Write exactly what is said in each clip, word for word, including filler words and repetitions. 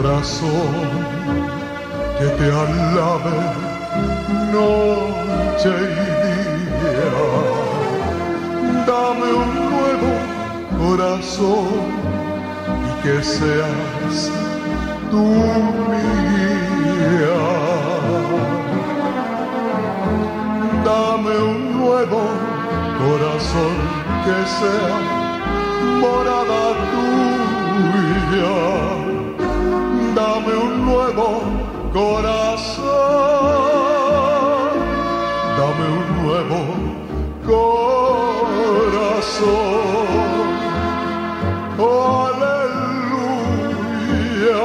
corazón que te alabe noche y día. Dame un nuevo corazón y que seas tú mía. Dame un nuevo corazón que sea morada tuya. Dame un nuevo corazón, dame un nuevo corazón. Oh, aleluya.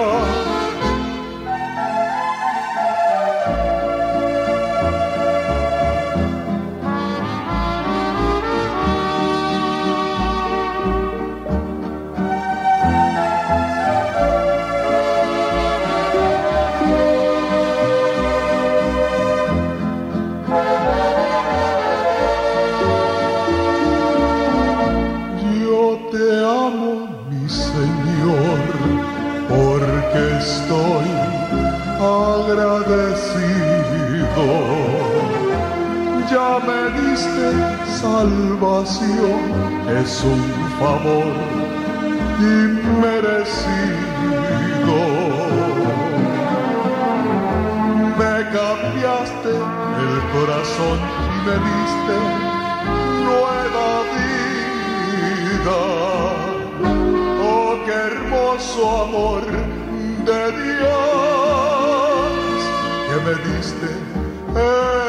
Estoy agradecido, ya me diste salvación, es un favor inmerecido. Me cambiaste el corazón y me diste nueva vida. Oh, qué hermoso amor de Dios que me diste. Eh,